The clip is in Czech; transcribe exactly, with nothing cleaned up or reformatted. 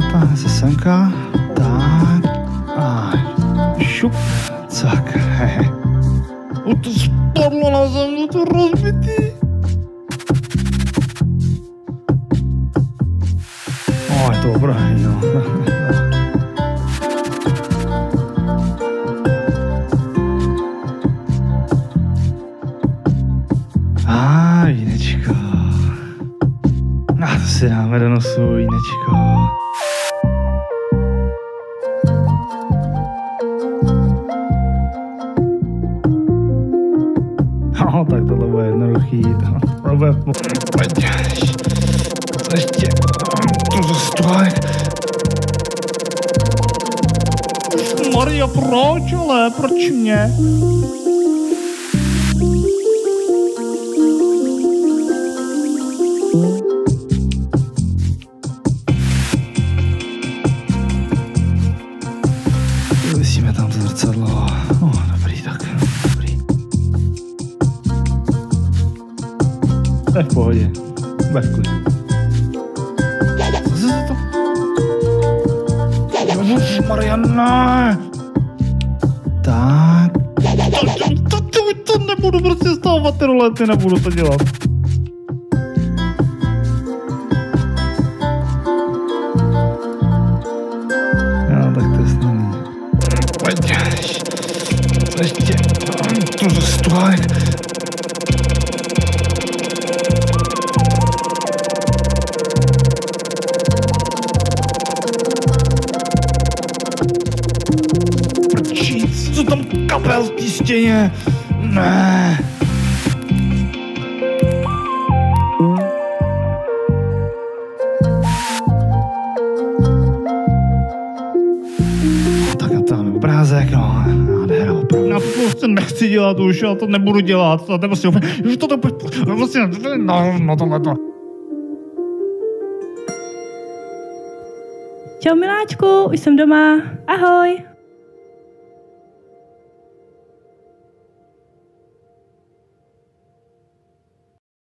táhne se semka, tak a šup, tak, hehe. O, to spadlo na zem, to rozbitý. O, je to obrahý, no. A Jinečko. A to si dáme do nosu, Jinečko. No, tak tohle bude jednoduchý. To bude... Pojď. Ještě. To zase tak. Maria, proč, ale proč mě? Vysíme tam to zrcadlo. O, dobrý, tak, dobrý. To je v pohodě. Bude v klidu. Co se to? Mariana! Tak. To, to, to, to nebudu prostě stávat ty rolety, nebudu to dělat. Jo, tak to je snadný. Pojď. Ještě. To zase tak. Prčíc, co tam kapel v té stěně? Ne. Tak na tam obrázek, no, nádhera opravdu. Já to prostě nechci dělat už, já to nebudu dělat, to je prostě, už to to prostě, no, no tohle to. Čau miláčku, už jsem doma, ahoj.